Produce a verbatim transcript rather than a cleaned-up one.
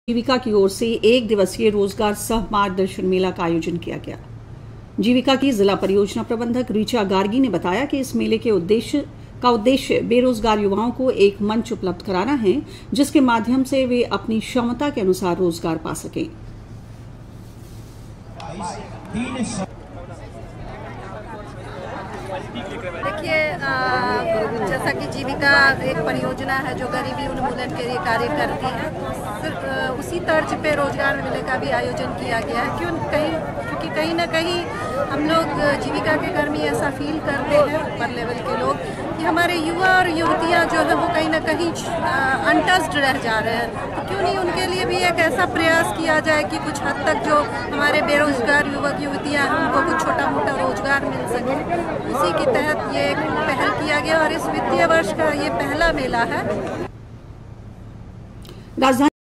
जीविका की ओर से एक दिवसीय रोजगार सह मार्गदर्शन मेला का आयोजन किया गया। जीविका की जिला परियोजना प्रबंधक ऋचा गार्गी ने बताया कि इस मेले के उद्देश्य का उद्देश्य बेरोजगार युवाओं को एक मंच उपलब्ध कराना है, जिसके माध्यम से वे अपनी क्षमता के अनुसार रोजगार पा सकें। देखिए, जैसा कि जीविका एक परियोजना है जो गरीबी उन्मूलन के लिए कार्य करती है, सिर्फ उसी तर्ज पे रोजगार मेले का भी आयोजन किया गया है। क्यों कहीं क्योंकि कहीं ना कहीं हम लोग जीविका के कर्मी ऐसा फील करते हैं, ऊपर लेवल के लोग, कि हमारे युवा और युवतियां जो है वो कहीं ना कहीं अनटच्ड रह जा रहे हैं। तो क्यों नहीं उनके लिए भी एक ऐसा प्रयास किया जाए कि कुछ हद तक जो हमारे बेरोजगार युवक युवतियां हैं उनको कुछ छोटा मोटा रोजगार मिल सके। उसी के तहत ये एक पहल किया गया और इस वित्तीय वर्ष का ये पहला मेला है। राजधानी